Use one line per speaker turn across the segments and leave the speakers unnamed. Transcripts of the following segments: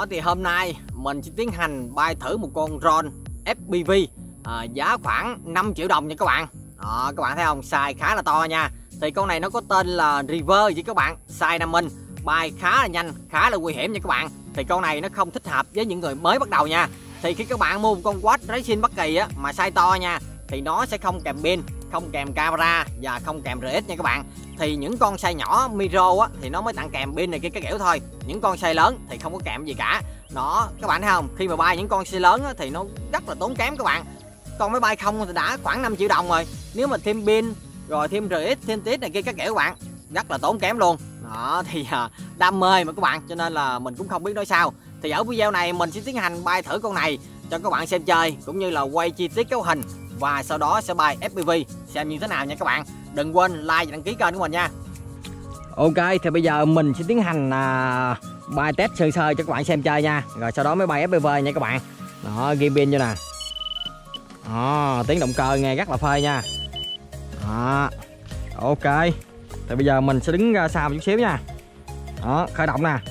Đó thì hôm nay mình sẽ tiến hành bay thử một con drone FPV giá khoảng 5 triệu đồng nha các bạn. Đó, các bạn thấy không, size khá là to nha. Thì con này nó có tên là River với các bạn, size 5 inch, bay khá là nhanh, khá là nguy hiểm nha các bạn. Thì con này nó không thích hợp với những người mới bắt đầu nha. Thì khi các bạn mua một con Watch Racing bất kỳ á mà size to nha, thì nó sẽ không kèm pin, không kèm camera và không kèm RX nha các bạn. Thì những con size nhỏ micro á thì nó mới tặng kèm pin này kia cái kiểu thôi. Những con size lớn thì không có kèm gì cả. Đó, các bạn thấy không, khi mà bay những con size lớn á, thì nó rất là tốn kém các bạn. Con máy bay không thì đã khoảng 5 triệu đồng rồi. Nếu mà thêm pin rồi thêm RX, thêm tít này kia các kiểu các bạn, rất là tốn kém luôn. Đó thì đam mê mà các bạn, cho nên là mình cũng không biết nói sao. Thì ở video này mình sẽ tiến hành bay thử con này cho các bạn xem chơi, cũng như là quay chi tiết cấu hình, và sau đó sẽ bay FPV xem như thế nào nha các bạn. Đừng quên like và đăng ký kênh của mình nha. Ok, thì bây giờ mình sẽ tiến hành bay test sơ sơ cho các bạn xem chơi nha. Rồi sau đó mới bay FPV nha các bạn. Đó, ghi pin vô nè. Đó, tiếng động cơ nghe rất là phê nha. Đó, ok. Thì bây giờ mình sẽ đứng ra xa một chút xíu nha. Đó, khởi động nè.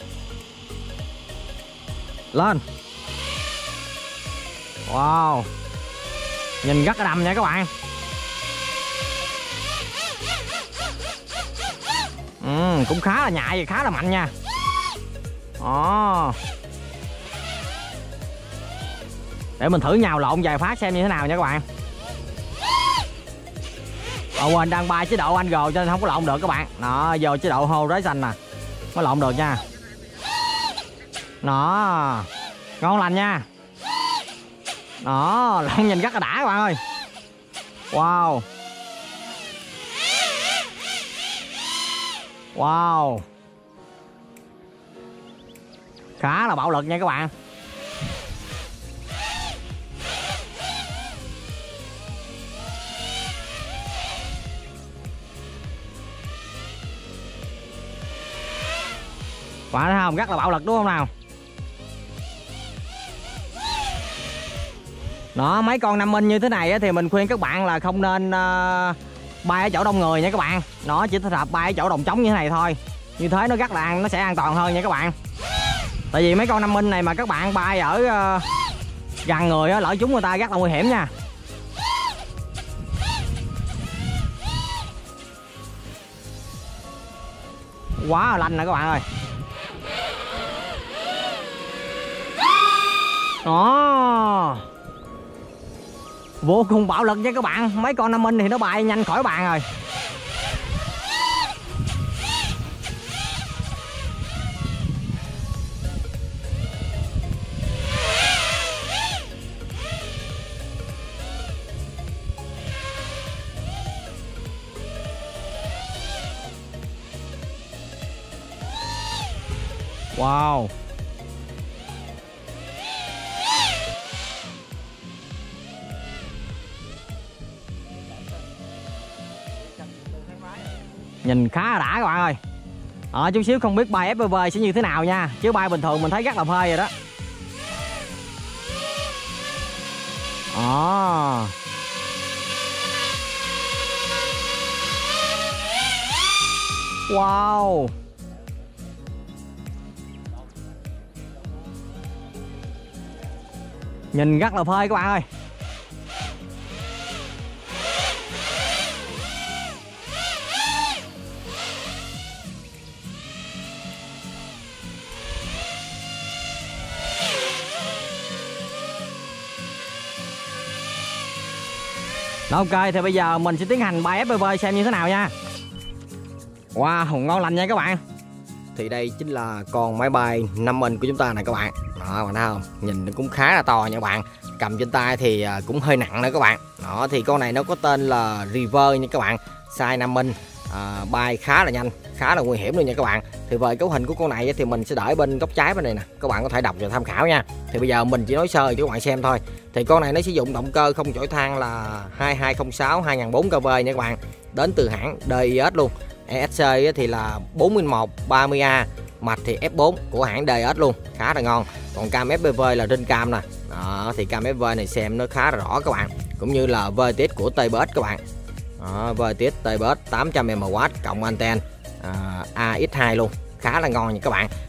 Lên. Wow, nhìn rất là đầm nha các bạn. Cũng khá là nhạy và khá là mạnh nha. Để mình thử nhào lộn vài phát xem như thế nào nha các bạn. Quên đang bay chế độ Angle cho nên không có lộn được các bạn. Đó, vô chế độ hô rái xanh nè mới lộn được nha. Đó, ngon lành nha. Đó, lộn nhìn rất là đã các bạn ơi. Wow. Wow, khá là bạo lực nha các bạn. Bạn thấy không, rất là bạo lực đúng không nào. Đó, mấy con 5 inch như thế này thì mình khuyên các bạn là không nên bay ở chỗ đông người nha các bạn. Nó chỉ thích hợp bay ở chỗ đồng trống như thế này thôi. Như thế nó rất là nó sẽ an toàn hơn nha các bạn. Tại vì mấy con 5 inch này mà các bạn bay ở gần người lỡ chúng người ta rất là nguy hiểm nha. Quá là lanh nè các bạn ơi. Đó, vô cùng bạo lực nha các bạn. Mấy con 5 inch thì nó bay nhanh khỏi bàn rồi. Wow, nhìn khá là đã các bạn ơi. Chút xíu không biết bay FPV sẽ như thế nào nha, chứ bay bình thường mình thấy rất là phê rồi đó. Wow, nhìn rất là phê các bạn ơi. Đó, ok, thì bây giờ mình sẽ tiến hành bay FPV xem như thế nào nha. Wow, ngon lành nha các bạn. Thì đây chính là con máy bay 5 inch của chúng ta này các bạn. Đó, bạn thấy không? Nhìn nó cũng khá là to nha các bạn. Cầm trên tay thì cũng hơi nặng nữa các bạn. Đó, thì con này nó có tên là River nha các bạn. Size 5 inch, bay khá là nhanh, khá là nguy hiểm luôn nha các bạn. Thì về cấu hình của con này thì mình sẽ để bên góc trái bên này nè, các bạn có thể đọc và tham khảo nha. Thì bây giờ mình chỉ nói sơ cho các bạn xem thôi. Thì con này nó sử dụng động cơ không chổi than là 2206 2004 kV nha các bạn. Đến từ hãng DIS luôn. ESC thì là 41 30A, mạch thì F4 của hãng DIS luôn, khá là ngon. Còn cam FPV là trên cam nè. Đó, thì cam FPV này xem nó khá là rõ các bạn, cũng như là VTX của TBS các bạn. VTX TBS 800mW cộng anten AX2 luôn, khá là ngon nha các bạn.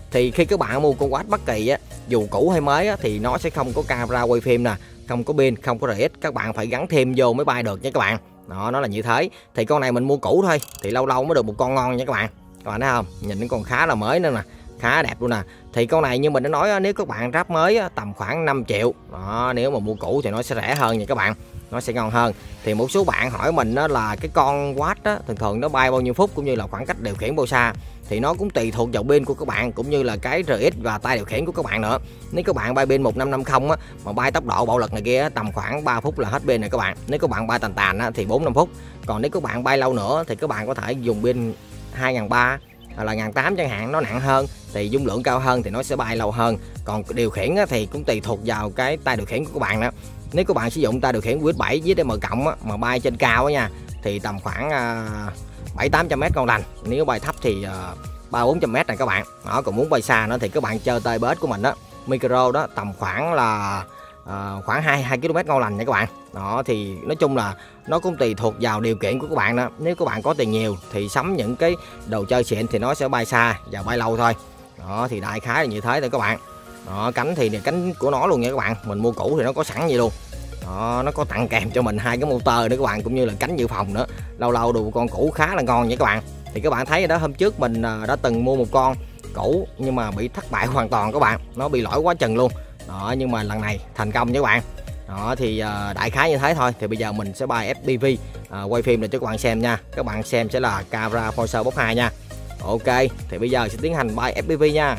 Thì khi các bạn mua con Watch bất kỳ á, dù cũ hay mới á, thì nó sẽ không có camera quay phim nè, không có pin, không có RX, các bạn phải gắn thêm vô mới bay được nha các bạn. Đó, nó là như thế. Thì con này mình mua cũ thôi, thì lâu lâu mới được một con ngon nha các bạn. Các bạn thấy không? Nhìn nó còn khá là mới nữa nè, khá đẹp luôn nè. Thì con này như mình đã nói, nếu các bạn ráp mới tầm khoảng 5 triệu. Đó, nếu mà mua cũ thì nó sẽ rẻ hơn nha các bạn, nó sẽ ngon hơn. Thì một số bạn hỏi mình là cái con Watch á, thường thường nó bay bao nhiêu phút cũng như là khoảng cách điều khiển bao xa, thì nó cũng tùy thuộc vào pin của các bạn cũng như là cái RX và tay điều khiển của các bạn nữa. Nếu các bạn bay pin 1550 á, mà bay tốc độ bạo lực này kia tầm khoảng 3 phút là hết pin này các bạn. Nếu các bạn bay tàn tàn á, thì 4-5 phút. Còn nếu các bạn bay lâu nữa thì các bạn có thể dùng pin 2300 hoặc là 1800 chẳng hạn, nó nặng hơn thì dung lượng cao hơn thì nó sẽ bay lâu hơn. Còn điều khiển á, thì cũng tùy thuộc vào cái tay điều khiển của các bạn đó. Nếu các bạn sử dụng tay điều khiển USB7 với DM cộng mà bay trên cao á nha, thì tầm khoảng 700-800m ngon lành. Nếu bay thấp thì 300-400m này các bạn. Đó, còn muốn bay xa nữa thì các bạn chơi tay bớt của mình đó, micro đó, tầm khoảng là khoảng 2 km ngon lành nha các bạn. Đó, thì nói chung là nó cũng tùy thuộc vào điều kiện của các bạn đó. Nếu các bạn có tiền nhiều thì sắm những cái đồ chơi xịn thì nó sẽ bay xa và bay lâu thôi. Đó, thì đại khái là như thế thôi các bạn. Đó, cánh thì cánh của nó luôn nha các bạn, mình mua cũ thì nó có sẵn vậy luôn. Đó, nó có tặng kèm cho mình 2 cái motor nữa các bạn, cũng như là cánh dự phòng nữa. Lâu lâu đồ con cũ khá là ngon nha các bạn. Thì các bạn thấy đó, hôm trước mình đã từng mua một con cũ nhưng mà bị thất bại hoàn toàn các bạn, nó bị lỗi quá chừng luôn. Đó, nhưng mà lần này thành công nha các bạn. Đó, thì đại khái như thế thôi. Thì bây giờ mình sẽ bay FPV quay phim để cho các bạn xem nha. Các bạn xem sẽ là camera Forza Box 2 nha. Ok, thì bây giờ sẽ tiến hành bay FPV nha.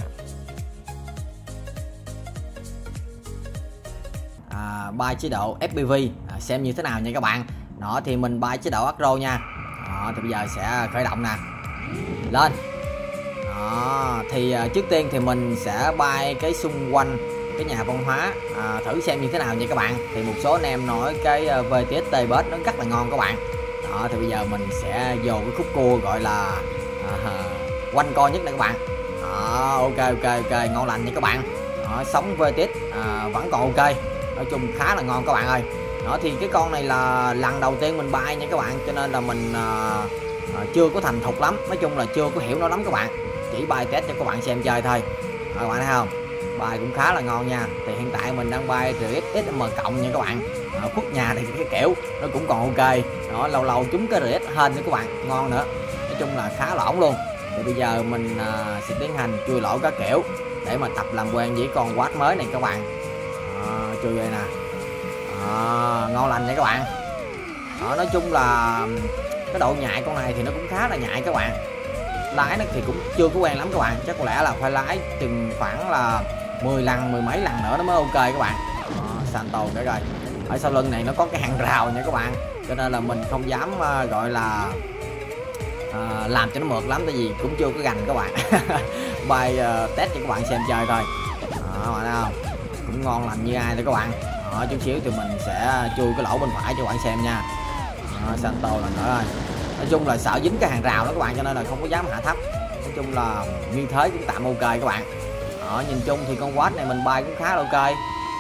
Bay chế độ FPV xem như thế nào nha các bạn. Đó, thì mình bay chế độ acro nha. Đó, thì bây giờ sẽ khởi động nè, lên. Đó, thì trước tiên thì mình sẽ bay cái xung quanh cái nhà văn hóa thử xem như thế nào nha các bạn. Thì một số anh em nói cái VTS T-Bus nó rất là ngon các bạn. Đó, thì bây giờ mình sẽ vô cái khúc cua gọi là quanh co nhất này các bạn. Đó, ok ngon lành nha các bạn. Đó, sóng VTS vẫn còn ok, nói chung khá là ngon các bạn ơi. Đó, thì cái con này là lần đầu tiên mình bay nha các bạn, cho nên là mình chưa có thành thục lắm, nói chung là chưa có hiểu nó lắm các bạn, chỉ bay test cho các bạn xem chơi thôi. Các bạn thấy không, bay cũng khá là ngon nha. Thì hiện tại mình đang bay RX SM cộng nha các bạn. Khuất nhà thì cái kiểu nó cũng còn ok. Đó, lâu lâu chúng cái RX hên nữa các bạn, ngon nữa, nói chung là khá là ổn luôn. Thì bây giờ mình sẽ tiến hành chui lỗ các kiểu để mà tập làm quen với con Watch mới này các bạn. Chui vậy nè. Ngon lành nha các bạn. Đó, nói chung là cái độ nhạy con này thì nó cũng khá là nhạy các bạn. Lái nó thì cũng chưa có quen lắm các bạn, chắc có lẽ là phải lái chừng khoảng là 10 lần, 10 mấy lần nữa nó mới ok các bạn. Santo cái rồi. Ở sau lưng này nó có cái hàng rào nha các bạn, cho nên là mình không dám gọi là làm cho nó mượt lắm, tại vì cũng chưa có gành các bạn. Bay test cho các bạn xem chơi thôi. Đó, bạn thấy không, cũng ngon lành như ai thôi các bạn. Đó, chút xíu thì mình sẽ chui cái lỗ bên phải cho các bạn xem nha. Santo lần nữa rồi. Nói chung là sợ dính cái hàng rào đó các bạn, cho nên là không có dám hạ thấp. Nói chung là như thế cũng tạm ok các bạn. Đó, nhìn chung thì con Watch này mình bay cũng khá là ok.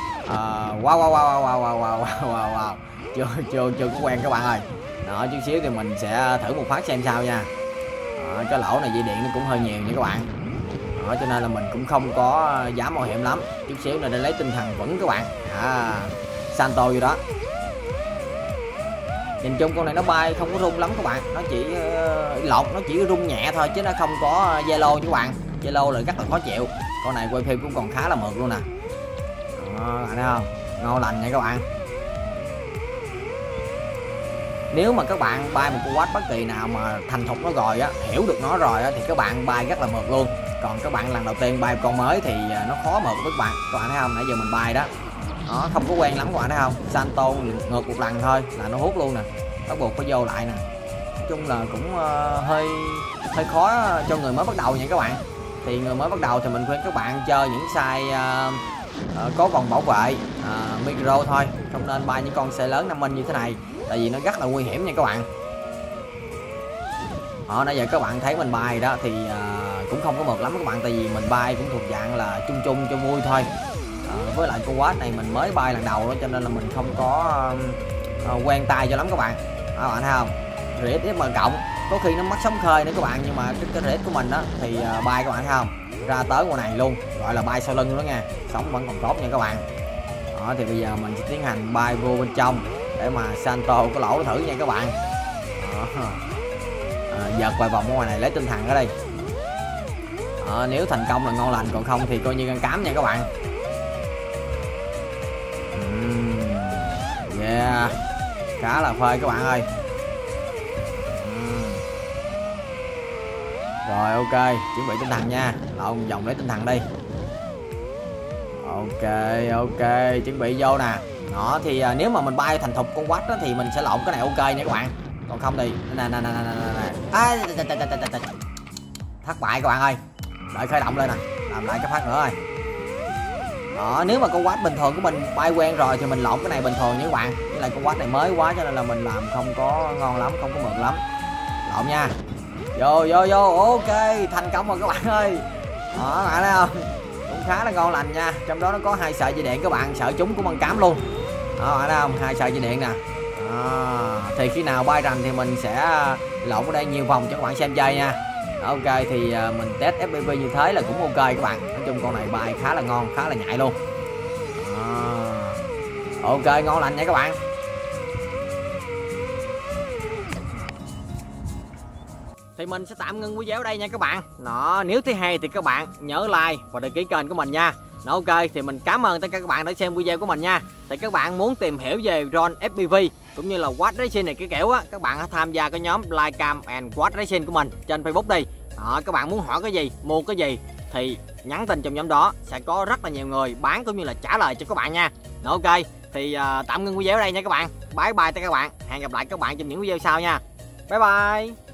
Wow. Chưa có quen các bạn ơi. Đó, chút xíu thì mình sẽ thử một phát xem sao nha. Đó, cái lỗ này dây điện nó cũng hơi nhiều nha các bạn. Đó, cho nên là mình cũng không có dám mạo hiểm lắm. Chút xíu này để lấy tinh thần vững các bạn. Santo vô đó. Nhìn chung con này nó bay không có rung lắm các bạn, nó chỉ nó chỉ rung nhẹ thôi chứ nó không có zalo nha các bạn. Zalo là rất là khó chịu. Con này quay phim cũng còn khá là mượt luôn nè. Đó, bạn thấy không, ngon lành nha các bạn. Nếu mà các bạn bay một con Watch bất kỳ nào mà thành thục nó rồi á, hiểu được nó rồi á, thì các bạn bay rất là mượt luôn. Còn các bạn lần đầu tiên bay một con mới thì nó khó mượt với các bạn. Các bạn thấy không, nãy giờ mình bay đó, nó không có quen lắm các bạn thấy không. Santo ngược một lần thôi là nó hút luôn nè, bắt buộc phải vô lại nè. Nói chung là cũng hơi khó cho người mới bắt đầu nha các bạn. Thì người mới bắt đầu thì mình khuyên các bạn chơi những size có vòng bảo vệ micro thôi, không nên bay những con xe lớn 5 inch như thế này, tại vì nó rất là nguy hiểm nha các bạn. Nãy giờ các bạn thấy mình bay đó thì cũng không có mượt lắm các bạn, tại vì mình bay cũng thuộc dạng là chung cho vui thôi. Với lại con Watch này mình mới bay lần đầu đó, cho nên là mình không có quen tay cho lắm các bạn. Các bạn thấy không, RX mà cộng có khi nó mất sóng khơi nữa các bạn, nhưng mà cái RX của mình đó thì bay các bạn thấy không, ra tới ngoài này luôn, gọi là bay sau lưng đó nha, sống vẫn còn tốt nha các bạn. Đó thì bây giờ mình sẽ tiến hành bay vô bên trong để mà Santo có lỗ thử nha các bạn. Đó. Giật vài vòng ở ngoài này lấy tinh thần ở đây. Đó, nếu thành công là ngon lành, còn không thì coi như ăn cám nha các bạn. Yeah, khá là phê các bạn ơi. Rồi ok, chuẩn bị tinh thần nha. Lộn vòng lấy tinh thần đi. Ok, chuẩn bị vô nè. Đó thì nếu mà mình bay thành thục con quách đó thì mình sẽ lộn cái này ok nha các bạn. Còn không thì nè. Thất bại các bạn ơi. Đợi khởi động lên nè, làm lại cái phát nữa rồi. Đó, nếu mà con quách bình thường của mình bay quen rồi thì mình lộn cái này bình thường nha các bạn. Với lại con quách này mới quá cho nên là mình làm không có ngon lắm, không có mượt lắm. Lộn nha. Vô, ok, thành công rồi các bạn ơi. Đó, bạn thấy không? Cũng khá là ngon lành nha. Trong đó nó có 2 sợi dây điện các bạn, sợi chúng cũng bằng cám luôn. Đó, bạn thấy không? 2 sợi dây điện nè. Thì khi nào bay rành thì mình sẽ lộn ở đây nhiều vòng cho các bạn xem chơi nha. Ok thì mình test FPV như thế là cũng ok các bạn. Nói chung con này bay khá là ngon, khá là nhạy luôn. Ok, ngon lành nha các bạn. Thì mình sẽ tạm ngưng video ở đây nha các bạn. Đó, nếu thấy hay thì các bạn nhớ like và đăng ký kênh của mình nha. Đó, ok thì mình cảm ơn tất cả các bạn đã xem video của mình nha. Thì các bạn muốn tìm hiểu về drone FPV cũng như là quad racing này cái kiểu á, các bạn hãy tham gia cái nhóm Flycam and Quad Racing của mình trên Facebook đi. Đó, các bạn muốn hỏi cái gì, mua cái gì thì nhắn tin trong nhóm đó, sẽ có rất là nhiều người bán cũng như là trả lời cho các bạn nha. Đó, ok thì tạm ngưng video ở đây nha các bạn. Bye bye tất cả các bạn. Hẹn gặp lại các bạn trong những video sau nha. Bye bye.